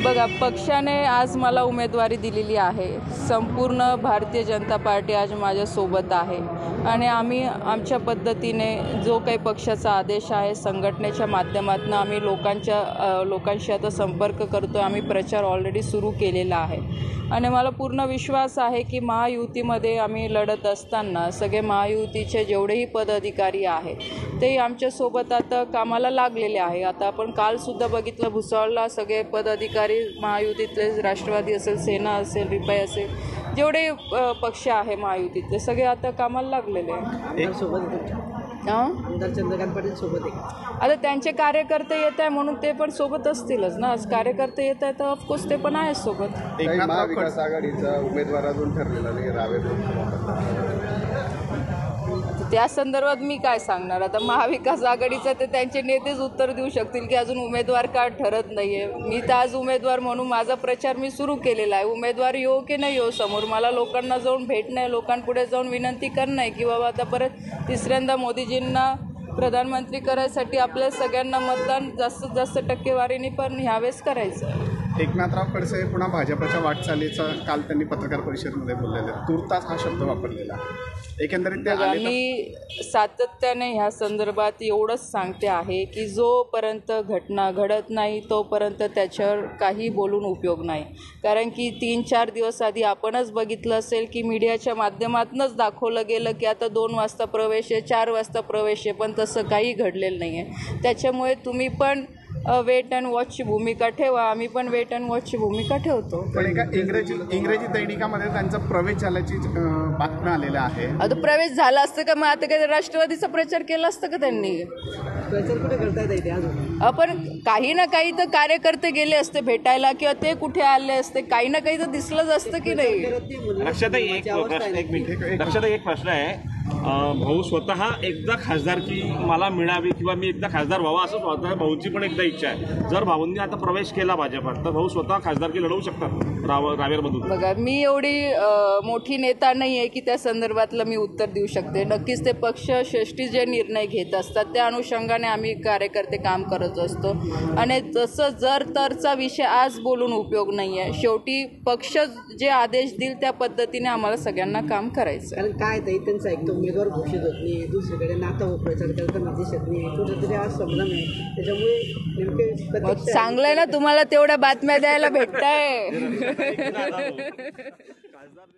बघा, पक्षाने आज मला उमेदवारी दिलेली आहे. संपूर्ण भारतीय जनता पार्टी आज माझ्यासोबत आहे आणि आम्ही आमच्या पद्धतीने जो काही पक्षाचा आदेश आहे, संघटनेच्या माध्यमातून आम्ही लोकांशी आता संपर्क करतो. आम्ही प्रचार ऑलरेडी सुरू केलेला आहे आणि मला पूर्ण विश्वास आहे की महायुतीमध्ये आम्ही लढत असताना सगळे महायुतीचे जेवढेही पदाधिकारी आहेत ते आमच्यासोबत आता कामाला लागलेले आहे. आता आपण कालसुद्धा बघितलं, भुसावळला सगळे पदाधिकारी महायुतीतले, राष्ट्रवादी असेल, सेना असेल, रिपाई असेल, जेवढे पक्ष आहे महायुतीतले सगळे आता कामाला लागलेले आहे. आमदार चंद्रकांत पाटील सोबत आहे. आता त्यांचे कार्यकर्ते येत आहे म्हणून ते पण सोबत असतीलच ना. आज कार्यकर्ते येत आहे तर ऑफकोर्स ते पण आहे सोबत. महाविकास आघाडीचा उमेदवार अजून ठरलेला नाही, त्या संदर्भात मी काय सांगणार. आता महाविकास आघाडीचं ते त्यांचे नेतेच उत्तर देऊ शकतील की अजून उमेदवार का ठरत नाही आहे. मी तर आज उमेदवार म्हणून माझा प्रचार मी सुरू केलेला आहे. उमेदवार येऊ की नाही येऊ समोर, मला लोकांना जाऊन भेटणं आहे, लोकांपुढे जाऊन विनंती करणं आहे की बाबा आता परत तिसऱ्यांदा मोदीजींना प्रधानमंत्री करायसाठी आपल्या सगळ्यांना मतदान जास्तीत जास्त टक्केवारीने पण ह्यावेळेस करायचं आहे. एकनाथराव खडसे पुन्हा भाजपच्या वाटचालीचा काल त्यांनी पत्रकार परिषदेमध्ये बोललेले, तुर्तास हा शब्द वापरलेला. एकंदरीत मी सातत्याने ह्या संदर्भात एवढंच सांगते आहे की जोपर्यंत घटना घडत नाही तोपर्यंत त्याच्यावर काही बोलून उपयोग नाही. कारण की 3-4 दिवस आधी आपणच बघितलं असेल की मीडियाच्या माध्यमातूनच दाखवलं गेलं की आता 2 वाजता प्रवेश आहे, 4 वाजता प्रवेश आहे, पण तसं काही घडलेलं नाही आहे. त्याच्यामुळे तुम्ही पण वेट अँड वॉचची भूमिका ठेवा, आम्ही पण वेट अँड वॉचची भूमिका ठेवतो. पण एका इंग्रजी दैनिकामध्ये त्यांचा प्रवेश झाल्याची बातम्या आलेल्या आहे. आता प्रवेश झाला असतं का मग आता काही राष्ट्रवादीचा प्रचार केला असतं का त्यांनी? प्रचार कुठे करता येते अजून? आपण काही ना काही तर कार्यकर्ते गेले असते भेटायला किंवा ते कुठे आले असते, काही ना काही तर दिसलंच असतं की नाही. लक्षात एक प्रश्न आहे. भाऊ स्वतः एकदा खासदारकी मला मिळावी किंवा मी एकदा खासदार व्हावा असं स्वतः भाऊंची पण एकदा इच्छा आहे. जर भाऊंनी आता प्रवेश केला भाजपात तर भाऊ स्वतः खासदारकी लढवू शकतात रावेरमधून. बघा, मी एवढी मोठी नेता नाही आहे की त्या संदर्भातलं मी उत्तर देऊ शकते. नक्कीच ते पक्ष श्रेष्ठी जे निर्णय घेत असतात त्या अनुषंगाने आम्ही कार्यकर्ते काम करत असतो आणि तसं जर तरचा विषय आज बोलून उपयोग नाही आहे. शेवटी पक्ष जे आदेश देईल त्या पद्धतीने आम्हाला सगळ्यांना काम करायचं. कारण काय ते त्यांचं ऐकतो, उमेदवार घोषित होत नाही, दुसरीकडे नाता प्रचार करताना दिसत नाही, कुठेतरी आज संभ्रम आहे. त्याच्यामुळे नेमके चांगलं आहे ना, तुम्हाला तेवढ्या बातम्या द्यायला भेटताय.